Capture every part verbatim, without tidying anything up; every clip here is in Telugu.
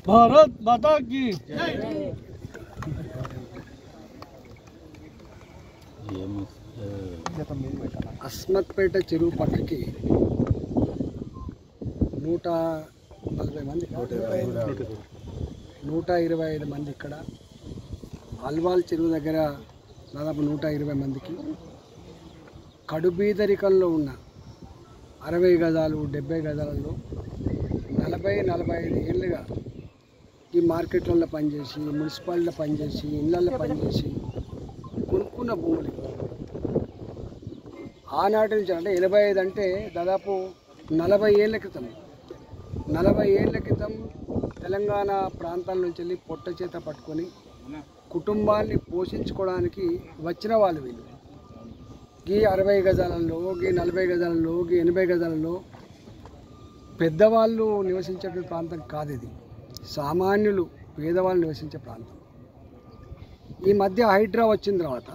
भारत माता की అస్మత్పేట చెరువు పక్కకి నూట నలభై మంది నూట ఇరవై ఐదు మంది ఇక్కడ అల్వాల్ చెరువు దగ్గర దాదాపు నూట ఇరవై మందికి కడుబీదరికంలో ఉన్న అరవై గజాలు డెబ్బై గజాలలో నలభై నలభై ఐదు ఏళ్ళుగా ఈ మార్కెట్లలో పనిచేసి మున్సిపాలిటీలో పనిచేసి ఇళ్ళల్లో పనిచేసి కొనుక్కున్న భూములు ఆనాటి నుంచి అంటే ఎనభై ఐదు అంటే దాదాపు నలభై ఏళ్ళ క్రితం నలభై ఏళ్ళ క్రితం తెలంగాణ ప్రాంతాల నుంచి వెళ్ళి పొట్ట చేత పట్టుకొని కుటుంబాన్ని పోషించుకోవడానికి వచ్చిన వాళ్ళు వీళ్ళు. ఈ అరవై గజాలలో ఈ నలభై గజాలలో ఈ ఎనభై గజాలలో పెద్దవాళ్ళు నివసించే ప్రాంతం కాదు ఇది. సామాన్యులు పేదవాళ్ళు నివసించే ప్రాంతం. ఈ మధ్య హైడ్రా వచ్చిన తర్వాత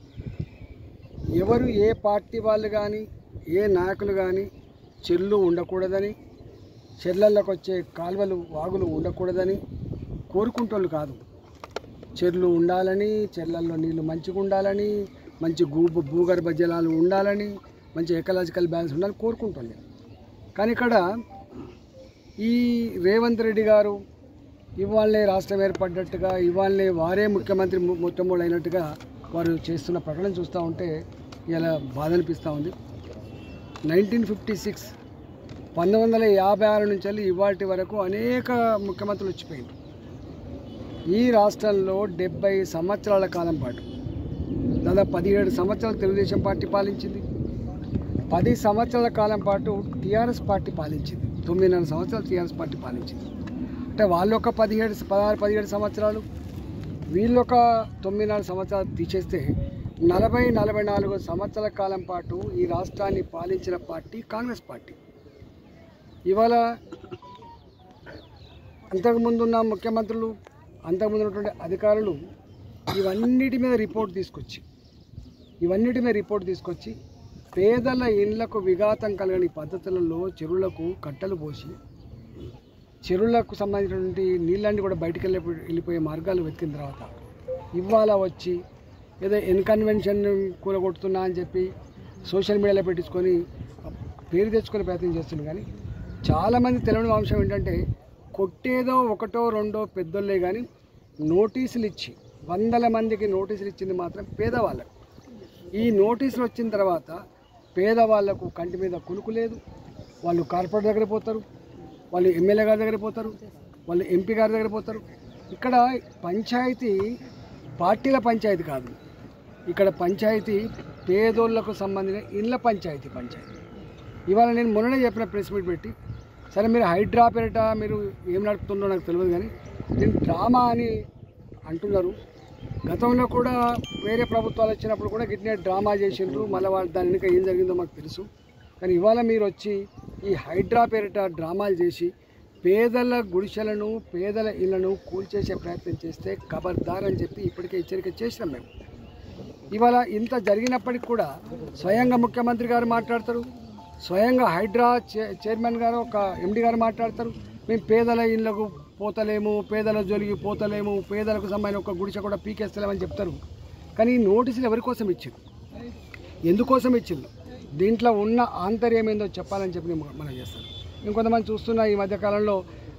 ఎవరు ఏ పార్టీ వాళ్ళు కానీ ఏ నాయకులు కానీ చెర్లు ఉండకూడదని, చెర్లలోకి వచ్చే కాలువలు వాగులు ఉండకూడదని కోరుకుంటోళ్ళు కాదు. చెర్లు ఉండాలని, చెర్లల్లో నీళ్లు మంచిగా ఉండాలని, మంచి భూ భూగర్భ జలాలు ఉండాలని, మంచి ఎకలాజికల్ బ్యాలెన్స్ ఉండాలని కోరుకుంటుంది. కానీ ఇక్కడ ఈ రేవంత్ రెడ్డి గారు ఇవాళనే రాష్ట్రం ఏర్పడ్డట్టుగా, ఇవాళనే వారే ముఖ్యమంత్రి మొట్టమొదటి అయినట్టుగా వారు చేస్తున్న ప్రకటన చూస్తూ ఉంటే ఇలా బాధ అనిపిస్తూ ఉంది. నైన్టీన్ ఫిఫ్టీ సిక్స్ పంతొమ్మిది వందల యాభై ఆరు నుంచి వెళ్ళి ఇవాటి వరకు అనేక ముఖ్యమంత్రులు వచ్చిపోయింది. ఈ రాష్ట్రంలో డెబ్బై సంవత్సరాల కాలం పాటు దాదాపు పదిహేడు సంవత్సరాలు తెలుగుదేశం పార్టీ పాలించింది. పది సంవత్సరాల కాలం పాటు టీఆర్ఎస్ పార్టీ పాలించింది. తొమ్మిదిన్నర సంవత్సరాలు టీఆర్ఎస్ పార్టీ పాలించింది. అంటే వాళ్ళు ఒక పదిహేడు పదహారు పదిహేడు సంవత్సరాలు, వీళ్ళొక తొమ్మిదిన్నర సంవత్సరాలు తీసేస్తే నలభై నలభై నాలుగు సంవత్సరాల కాలం పాటు ఈ రాష్ట్రాన్ని పాలించిన పార్టీ కాంగ్రెస్ పార్టీ. ఇవాళ అంతకుముందున్న ముఖ్యమంత్రులు, అంతకుముందు ఉన్నటువంటి అధికారులు ఇవన్నిటి మీద రిపోర్ట్ తీసుకొచ్చి ఇవన్నిటి మీద రిపోర్ట్ తీసుకొచ్చి పేదల ఇళ్లకు విఘాతం కలగని పద్ధతులలో చెరువులకు కట్టలు పోసి చెరువులకు సంబంధించినటువంటి నీళ్ళన్నీ కూడా బయటికి వెళ్ళి వెళ్ళిపోయే మార్గాలు వెతికిన తర్వాత ఇవాళ వచ్చి ఏదో ఇన్కన్వెన్షన్ కూలగొడుతున్నా అని చెప్పి సోషల్ మీడియాలో పెట్టించుకొని పేరు తెచ్చుకునే ప్రయత్నం చేస్తుంది. కానీ చాలామంది తెలియని అంశం ఏంటంటే కొట్టేదో ఒకటో రెండో పెద్దోళ్ళే కానీ నోటీసులు ఇచ్చి వందల మందికి నోటీసులు ఇచ్చింది మాత్రం పేదవాళ్ళకు. ఈ నోటీసులు వచ్చిన తర్వాత పేదవాళ్లకు కంటి మీద కునుకు లేదు. వాళ్ళు కార్పొరేటర్ దగ్గర పోతారు, వాళ్ళు ఎమ్మెల్యే గారి దగ్గర పోతారు, వాళ్ళు ఎంపీ గారి దగ్గర పోతారు. ఇక్కడ పంచాయతీ పార్టీల పంచాయతీ కాదు, ఇక్కడ పంచాయతీ పేదోళ్లకు సంబంధించిన ఇళ్ళ పంచాయతీ పంచాయతీ. ఇవాళ నేను మొన్ననే చెప్పిన ప్రెస్ మీట్ పెట్టి, సరే మీరు హైడ్రా పేరిట మీరు ఏం నడుపుతుందో నాకు తెలియదు, కానీ నేను డ్రామా అని అంటున్నారు. గతంలో కూడా వేరే ప్రభుత్వాలు వచ్చినప్పుడు కూడా గిట్నే డ్రామా చేసిండ్రు. మళ్ళీ వాళ్ళు దాని వెనుక ఏం జరిగిందో మాకు తెలుసు. కానీ ఇవాళ మీరు వచ్చి ఈ హైడ్రా పేరిట డ్రామాలు చేసి పేదల గుడిసెలను, పేదల ఇళ్లను కూల్చేసే ప్రయత్నం చేస్తే ఖబర్దార్ అని చెప్పి ఇప్పటికే హెచ్చరిక చేసినాం మేము. ఇవాళ ఇంత జరిగినప్పటికి కూడా స్వయంగా ముఖ్యమంత్రి గారు మాట్లాడతారు, స్వయంగా హైడ్రా చైర్మన్ గారు ఒక ఎండి గారు మాట్లాడతారు, మేము పేదల ఇళ్లకు పోతలేము, పేదల జోలికి పోతలేము, పేదలకు సంబంధించిన ఒక గుడిసె కూడా పీకేస్తలేమని చెప్తారు. కానీ ఈ నోటీసులు ఎవరి కోసం ఇచ్చారు, ఎందుకోసం ఇచ్చింది, దీంట్లో ఉన్న ఆంతర్యం ఏందో చెప్పాలని చెప్పి మనం చేస్తాం. ఇంకొంతమంది చూస్తున్న ఈ మధ్యకాలంలో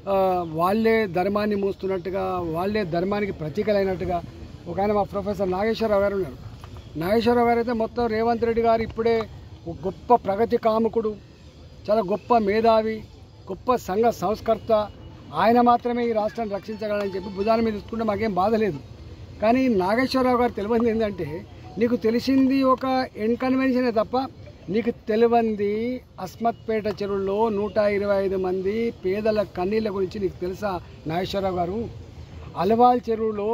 వాళ్ళే ధర్మాన్ని మూస్తున్నట్టుగా, వాళ్ళే ధర్మానికి ప్రతీకలైనట్టుగా ఒక ఆయన మా ప్రొఫెసర్ నాగేశ్వరరావు గారు ఉన్నారు. నాగేశ్వరరావు గారు అయితే మొత్తం రేవంత్ రెడ్డి గారు ఇప్పుడే ఒక గొప్ప ప్రగతి కాముకుడు, చాలా గొప్ప మేధావి, గొప్ప సంఘ సంస్కర్త, ఆయన మాత్రమే ఈ రాష్ట్రాన్ని రక్షించగలని చెప్పి భుజాల మీద తీసుకుంటే మాకేం బాధ లేదు. కానీ నాగేశ్వరరావు గారు తెలియంది ఏంటంటే, నీకు తెలిసింది ఒక ఇన్కన్వెన్షనే తప్ప నీకు తెలియంది అస్మత్పేట చెరువులో నూట ఇరవై ఐదు మంది పేదల కన్నీళ్ళ గురించి నీకు తెలుసా నాగేశ్వరరావు గారు? అల్వాల్ చెరువులో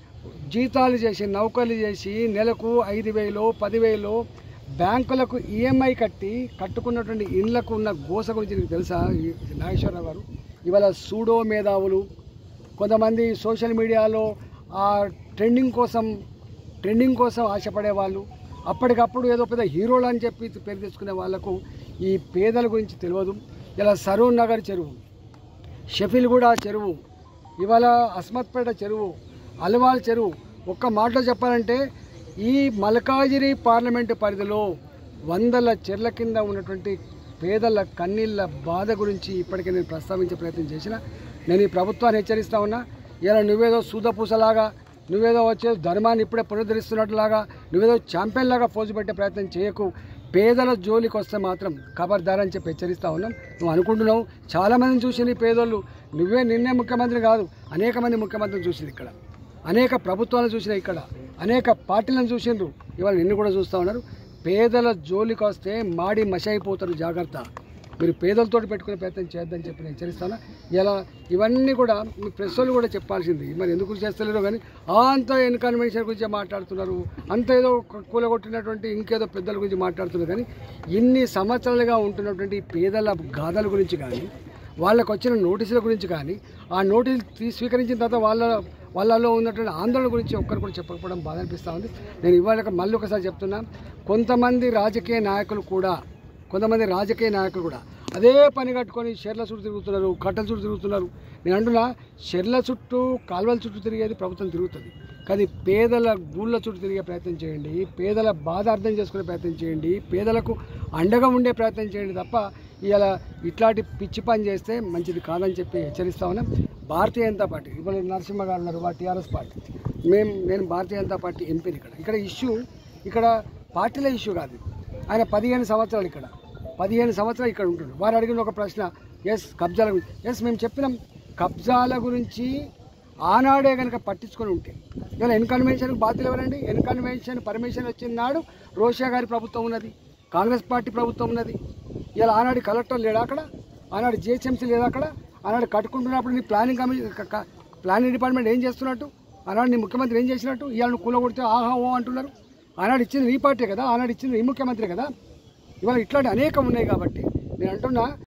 జీతాలు చేసి నౌకర్లు చేసి నెలకు ఐదు వేలు పదివేలు బ్యాంకులకు ఈఎంఐ కట్టి కట్టుకున్నటువంటి ఇళ్లకు ఉన్న గోస గురించి నీకు తెలుసా నాగేశ్వరరావు గారు? ఇవాళ సూడో మేధావులు, కొంతమంది సోషల్ మీడియాలో ఆ ట్రెండింగ్ కోసం ట్రెండింగ్ కోసం ఆశపడే వాళ్ళు, అప్పటికప్పుడు ఏదో పెద్ద హీరోలు అని చెప్పి పేరు తెచ్చుకునే వాళ్లకు ఈ పేదల గురించి తెలియదు. ఇలా సరూర్ నగర్ చెరువు, షఫీల్గూడ చెరువు, ఇవాళ అస్మత్పేట చెరువు, అల్వాల్ చెరువు, ఒక్క మాటలో చెప్పాలంటే ఈ మల్కాజిగిరి పార్లమెంటు పరిధిలో వందల చెర్ల కింద ఉన్నటువంటి పేదల కన్నీళ్ళ బాధ గురించి ఇప్పటికే నేను ప్రస్తావించే ప్రయత్నం చేసిన. నేను ఈ ప్రభుత్వాన్ని హెచ్చరిస్తా ఉన్నా, ఇలా నువ్వేదో సూదపూసలాగా, నువ్వేదో వచ్చే ధర్మాన్ని ఇప్పుడే పునరుద్ధరిస్తున్నట్లాగా, నువ్వేదో ఛాంపియన్ లాగా ఫోజు పెట్టే ప్రయత్నం చేయకు. పేదల జోలికి వస్తే మాత్రం ఖబర్దార్ అని చెప్పి హెచ్చరిస్తూ ఉన్నాం. నువ్వు అనుకుంటున్నావు చాలామందిని చూసింది పేదోళ్ళు, నువ్వే నిన్నే ముఖ్యమంత్రి కాదు, అనేక మంది ముఖ్యమంత్రిని చూసింది ఇక్కడ, అనేక ప్రభుత్వాలను చూసినా, ఇక్కడ అనేక పార్టీలను చూసిండ్రు, ఇవాళ నిన్ను కూడా చూస్తూ ఉన్నారు. పేదల జోలికి వస్తే మాడి మష అయిపోతారు, జాగ్రత్త. మీరు పేదలతో పెట్టుకునే ప్రయత్నం చేయొద్దని చెప్పి నేను హెచ్చరిస్తాను. ఇలా ఇవన్నీ కూడా మీ ప్రెస్ వాళ్ళు కూడా చెప్పాల్సింది, మరి ఎందుకు చేస్తలేరో కానీ అంత ఎన్కన్వెన్షన్ గురించి మాట్లాడుతున్నారు, అంత ఏదో కూలగొట్టినటువంటి ఇంకేదో పెద్దల గురించి మాట్లాడుతున్నారు. కానీ ఇన్ని సంవత్సరాలుగా ఉంటున్నటువంటి పేదల గాథల గురించి కానీ, వాళ్ళకు వచ్చిన నోటీసుల గురించి కానీ, ఆ నోటీసులు తీ స్వీకరించిన తర్వాత వాళ్ళ వాళ్ళలో ఉన్నటువంటి ఆందోళన గురించి ఒక్కరు కూడా చెప్పకపోవడం బాధ అనిపిస్తూ ఉంది. నేను ఇవాళ మళ్ళీ ఒకసారి చెప్తున్నా, కొంతమంది రాజకీయ నాయకులు కూడా కొంతమంది రాజకీయ నాయకులు కూడా అదే పని కట్టుకొని షెర్ల చుట్టూ తిరుగుతున్నారు, కట్టల చుట్టూ తిరుగుతున్నారు. నేను అంటున్నా, షెర్ల చుట్టూ కాలువల చుట్టూ తిరిగేది ప్రభుత్వం తిరుగుతుంది, కానీ పేదల గూళ్ళ చుట్టూ తిరిగే ప్రయత్నం చేయండి, పేదల బాధ అర్థం చేసుకునే ప్రయత్నం చేయండి, పేదలకు అండగా ఉండే ప్రయత్నం చేయండి తప్ప ఇలా ఇట్లాంటి పిచ్చి పని చేస్తే మంచిది కాదని చెప్పి హెచ్చరిస్తా ఉన్నాం. భారతీయ జనతా పార్టీ ఇప్పుడు నరసింహ గారు ఉన్నారు, వారు టీఆర్ఎస్ పార్టీ, మేము నేను భారతీయ జనతా పార్టీ ఎంపీని. ఇక్కడ ఇక్కడ ఇష్యూ ఇక్కడ పార్టీల ఇష్యూ కాదు. ఆయన పదిహేను సంవత్సరాలు ఇక్కడ పదిహేను సంవత్సరాలు ఇక్కడ ఉంటుండు. వారు అడిగిన ఒక ప్రశ్న, ఎస్ కబ్జాల గురించి, ఎస్ మేము చెప్పినాం కబ్జాల గురించి ఆనాడే కనుక పట్టించుకొని ఉంటే ఇలా ఎన్కన్వెన్షన్కి బాధ్యతలు ఎవరండి? ఎన్కన్వెన్షన్ పర్మిషన్ వచ్చిన నాడు రోషా గారి ప్రభుత్వం ఉన్నది, కాంగ్రెస్ పార్టీ ప్రభుత్వం ఉన్నది. ఇలా ఆనాడు కలెక్టర్ లేడా అక్కడ, ఆనాడు జిహెచ్ఎంసీ లేదా అక్కడ, ఆనాడు కట్టుకుంటున్నప్పుడు నీ ప్లానింగ్ కమిషన్ ప్లానింగ్ డిపార్ట్మెంట్ ఏం చేస్తున్నట్టు, ఆనాడు నీ ముఖ్యమంత్రి ఏం చేసినట్టు, ఇవాళ నువ్వు కూలగొడితే ఆహా ఓ అంటున్నారు. ఆనాడు ఇచ్చింది నీ పార్టీ కదా, ఆనాడు ఇచ్చింది ఈ ముఖ్యమంత్రి కదా. ఇవాళ ఇట్లాంటి అనేకం ఉన్నాయి. కాబట్టి నేను అంటున్నా